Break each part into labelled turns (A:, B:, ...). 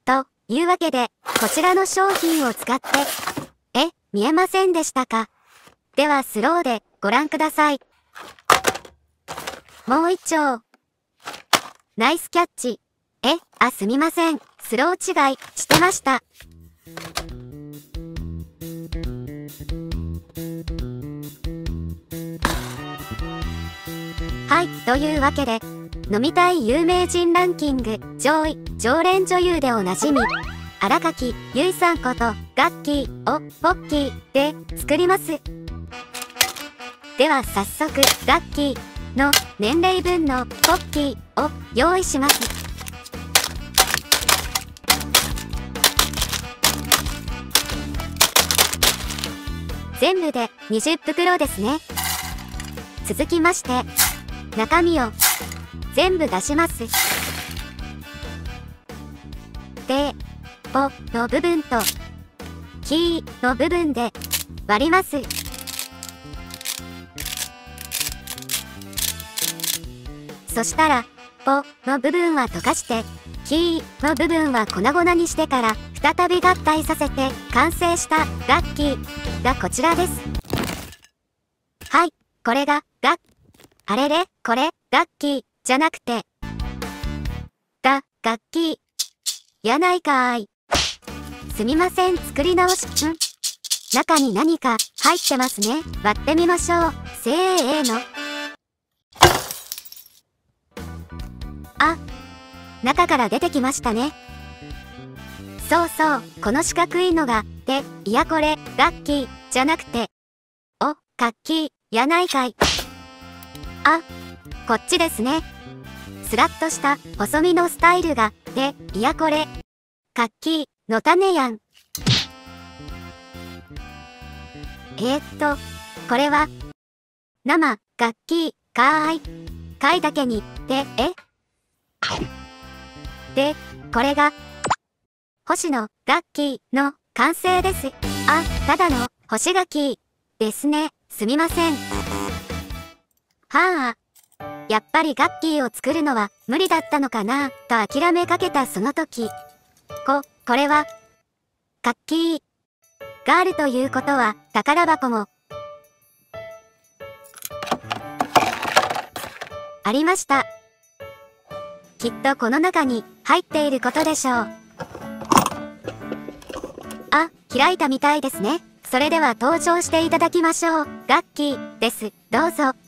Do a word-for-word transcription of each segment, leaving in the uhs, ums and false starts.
A: というわけで、こちらの商品を使って、え、見えませんでしたか？ではスローでご覧ください。もう一丁。ナイスキャッチ。え、あ、すみません。スロー違いしてました。はい、というわけで、飲みたい有名人ランキング上位常連女優でおなじみ新垣結衣さんことガッキーをポッキーで作ります。では早速ガッキーの年齢分のポッキーを用意します。全部でにじゅうふくろですね。続きまして中身を全部出します。で、ポの部分とキーの部分で割ります。そしたら、ポの部分は溶かして、キーの部分は粉々にしてから再び合体させて完成したガッキーがこちらです。はい、これがガッ、あれれ、これ、ガッキーじゃなくて、が、ガッキー。やないかーい。すみません、作り直し、ん？中に何か入ってますね。割ってみましょう。せーの。あ、中から出てきましたね。そうそう、この四角いのが、で、いやこれ、ガッキー、じゃなくて、お、カッキー、やないかい。あ、こっちですね。スラッとした細身のスタイルが、で、いやこれ、カッキーの種やん。えー、っと、これは、生、ガッキー、かーい。かいだけに、で、えで、これが、星のガッキーの完成です。あ、ただの星ガキーですね。すみません。はあ。やっぱりガッキーを作るのは無理だったのかなと諦めかけたその時。こ、これは、カッキーがあるということは宝箱もありました。きっとこの中に入っていることでしょう。あ、開いたみたいですね。それでは登場していただきましょう。ガッキーです。どうぞ。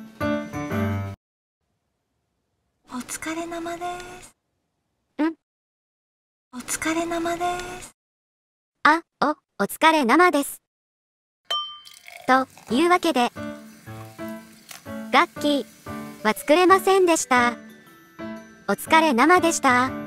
B: お疲れ生です。
A: ん？
B: お疲れ生です。
A: あ、お、お疲れ生です。というわけで、ガッキーは作れませんでした。お疲れ生でした。